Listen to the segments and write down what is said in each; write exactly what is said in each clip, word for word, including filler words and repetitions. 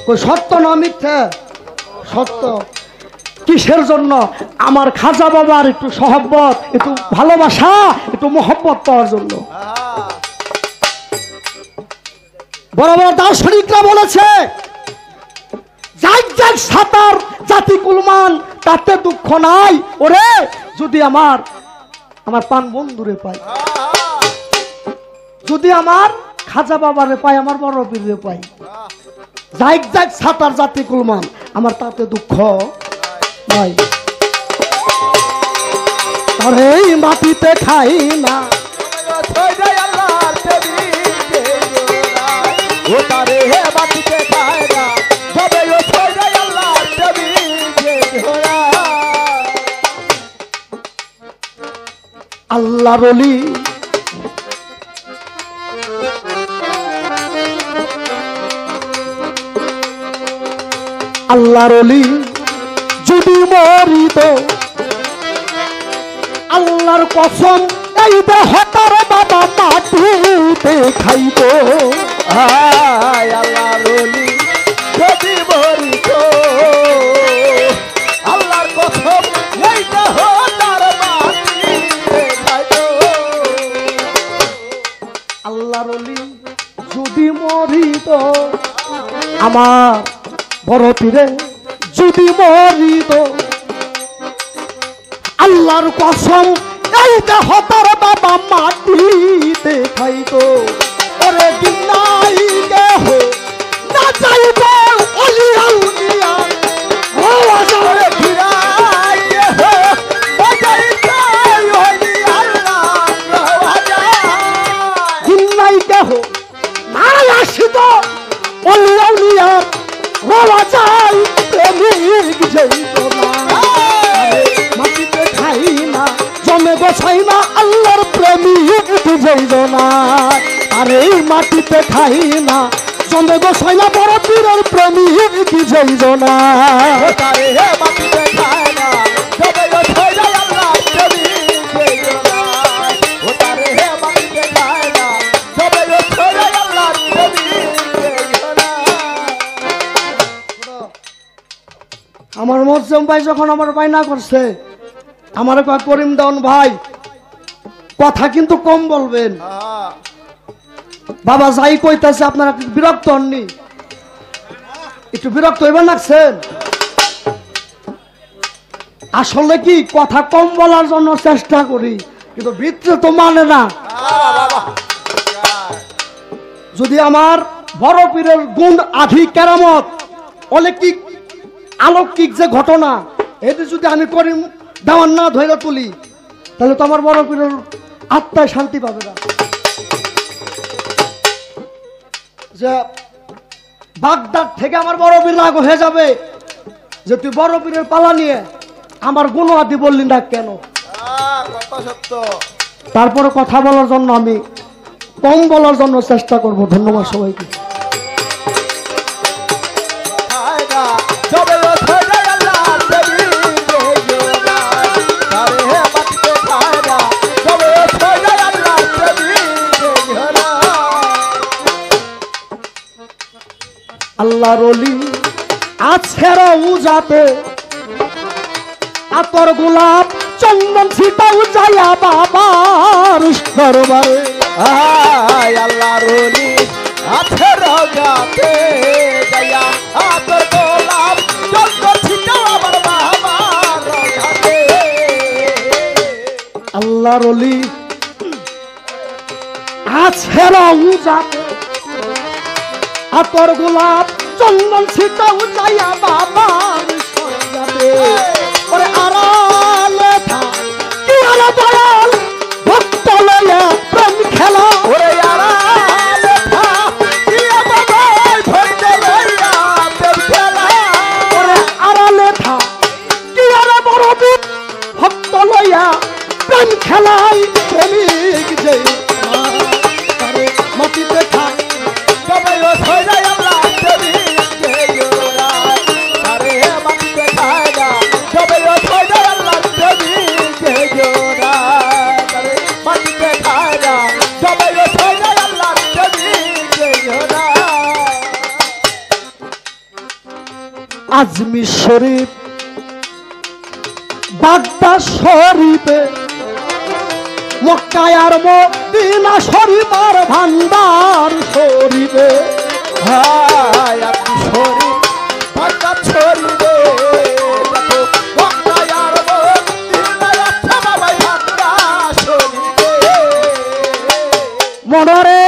কই সত্য না মিথ্যা? সত্য। কিসের জন্য? আমার খাজা বাবার একটু সহব্বত, একটু ভালোবাসা, একটু মোহব্বত পাওয়ার জন্য। বড় বড় দার্শনিকরা বলেছে যাই যাই সাতার জাতি কুলমান তাতে দুঃখ নাই। ওরে যদি আমার আমার পান বন্ধুরে পাই, যদি আমার খাজা বাবারে পাই, আমার বড় পীরে পাই, যাই যাই সাতার জাতি কুলমান, আমার তাতে দুঃখ নাই। আরে মাটিতে খাই না আল্লাহর ওলি আল্লাহর ওলি যদি মরিত আল্লাহর কসম এই দেহটার বাবা মাটিতে খাইব। আল্লাহর ওলি যদি মরিত আল্লাহর কসম এই দেহটার মাটিতে খাইব। আল্লাহর ওলি যদি মরিত আমার বড় পীরে যদি মরিত আল্লাহর কসম এই দেহটার বাবা মাটিতে খাইত। ওরে দিনাই দেহ না যাইব ওলি আউলিয়া ও আজারে ফিরাই দেহ বাজাইতে ওলি আল্লাহ বাজায়। দিনাই দেহ না আসিত ওলি আউলিয়া রওয়া যায় প্রেমিক যেইতনা। মাটিতে খাই না জমে বসাই না আল্লাহর প্রেমিক যেইতনা। আরে মাটিতে খাই না জমে বসাই না বড় পীরের প্রেমিক যেইতনা। তারে হে মাটিতে খায় না তবে ছয় আল্লাহ প্রেমিক যেইতনা। ও তারে হে মাটিতে খায় না তবে ছয় আল্লাহ প্রেমিক যেইতনা। আমার মোজ্জেম ভাই যখন আমার বায়না করছে, আমার কয় করিম দাউন ভাই কথা কিন্তু কম বলবেন। বাবা যাই কইতাছে আপনারা কি বিরক্ত হননি? একটু বিরক্ত হইবেন লাগছেন? আসলে কি কথা কম বলার জন্য চেষ্টা করি, কিন্তু ভিতরে তো মানে না। যদি আমার বড় পীরের গুণ আধি কেরামত অলৌকিক আলৌকিক যে ঘটনা এতে যদি আমি করিম দেওয়ান না ধরে তুলি, তাহলে তো আমার বড় পীরের আত্মায় শান্তি পাবে না। যে বাগদাদ থেকে আমার বড় পীর রাগ হয়ে যাবে যে তুই বড় পীরের পালা নিয়ে আমার গুণ আদি বললি না কেন। তারপরে কথা বলার জন্য আমি কম বলার জন্য চেষ্টা করব। ধন্যবাদ সবাইকে। আল্লাহর ওলি আছে রওজাতে আতর গোলাপ চন্দন ছিটাও যায়া বাবার দরবারে। আল্লাহর ওলি আছে রওজাতে যায়া আতর গোলাপ চন্দন ছিটাও আমার বাবার রওজাতে। আল্লাহর ওলি আছে রওজাতে আতর গোলাপ চন্দন ছিটাও যাইয়া বাবার সজ্জাতে। ওরে আড়ালে থাকি আলো দয়াল ভক্ত লইয়া প্রেম খেলা। ওরে আড়ালে থাকি বাবাই ভক্ত লইয়া প্রেম খেলা। ওরে আড়ালে থাকি আলো বড় বীর ভক্ত লইয়া প্রেম খেলাই প্রেমিক যে মাটিতে থাক তবে ও ছয় আল্লাহ প্রেমিক যেইতনা। আরে মাটিতে খায় না আজমির শরীফ বাগদাদ শরীফে মক্কায় আর মদিনা শরীফ আর ভান্ডার শরীফে হায় আপনি শরীর পাকা ছড়ি রে দেখো মক্কায় আর মদিনায় আছে বাবা ভান্ডা শরীরে মনরে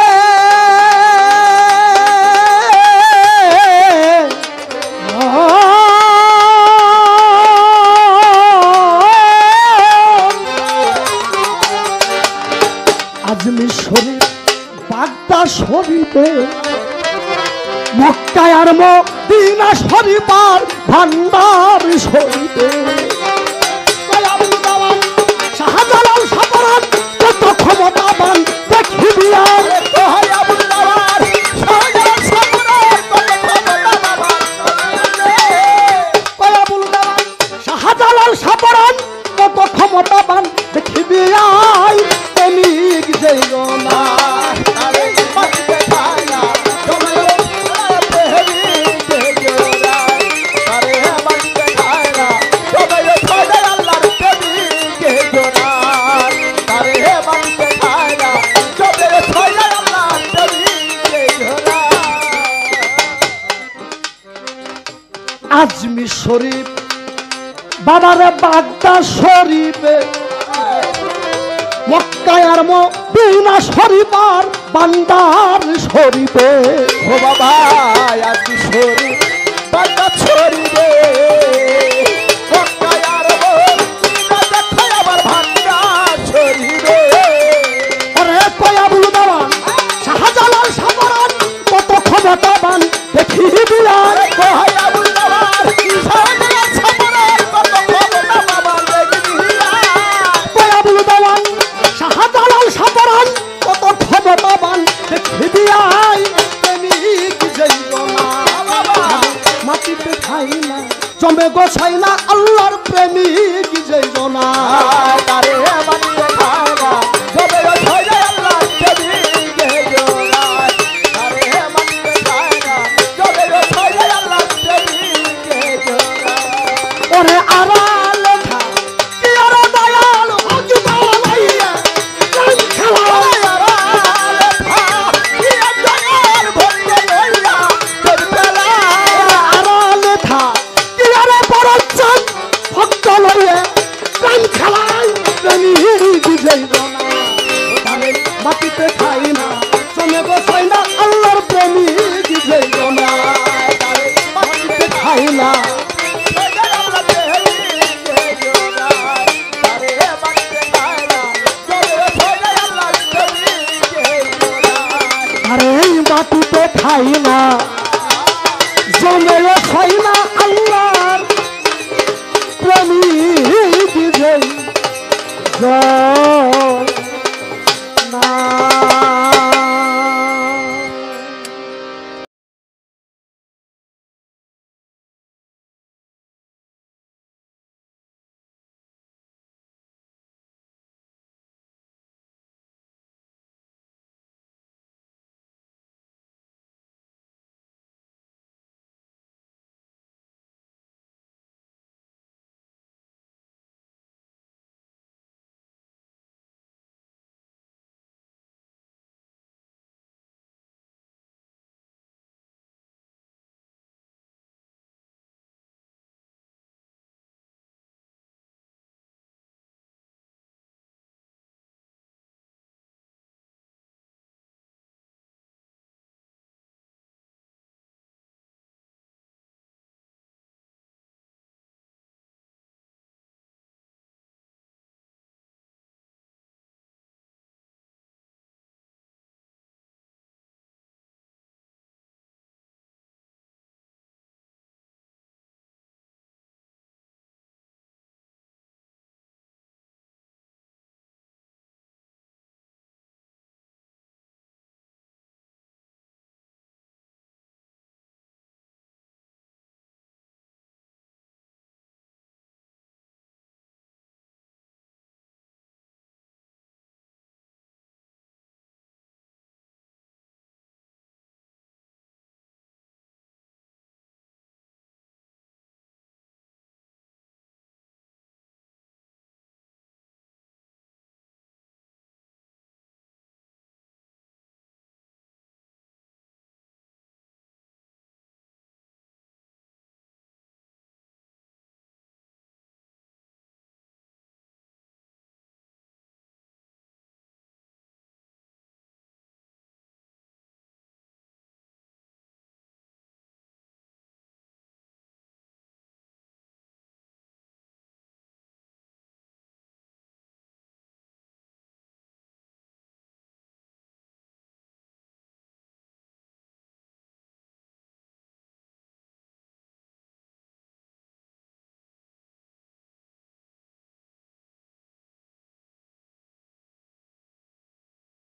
আজমির শরীফ বাগদাদ শরীফে মক্কায় আর মদিনা শরীফ আর ভান্ডার শরীফে শাহজালাল সাবরান কত ক্ষমতাবান দেখিবি আর দোহাই আবুল্লাহর শাহজালাল সাবরান কত ক্ষমতাবান কয়াবুল দেওয়ান শাহজালাল সাবরান কত ক্ষমতাবান দেখিবি আই তেনিক যেও না আরে মাটিতে খায় না তোমার পেহরি কে জোড়ায় আরে মাটিতে খায় না তোমার ছয় আল্লাহর দেবী কে জোড়ায় আরে মাটিতে খায় না তোমার ছয় আল্লাহর দেবী কে জোড়ায় আজমির শরীফ বাবারে বাগদাদ শরীফে মক্কায় আর মদিনা শরীফ আর ভান্ডার শরীফে ও বাবা আপনি শরীর পাকা ছড়ি রে মক্কায় আর মদিনা দেখো আবার ভান্ডা ছড়ি রে আরে কয়াবুল দেওয়ান শাহজালাল সাবরান কত ক্ষমতাবান দেখিবি আর দোহাই আবুল্লাহর শাহজালাল সাবরান কত ক্ষমতা বাবা দেখবি কয়াবুল দেওয়ান শাহজালাল সাবরান কত ক্ষমতাবান দেখিবি আই প্রেমিক যেইব না মাটিতে খাই না জমে গোছাই না আল্লাহর প্রেমিক যেইব না তারে মাটিতে খায় না তবে ছয় আল্লাহ দেবী কে জোড়ায় তারে মাটিতে খায় না তবে ছয় আল্লাহ দেবী কে জোড়ায় ওরে আড়াল খা কি আর দয়াল অজুবালাইয়া প্রেম খেলা আড়াল থা কি আর পরচন ভক্ত লইয়া প্রেম খেলায় প্রেমিক যেইব না তারে মাটিতে খাই না জমে গোছাই না আল্লাহর প্রেমিক যেইব না তারে মাটিতে খাই না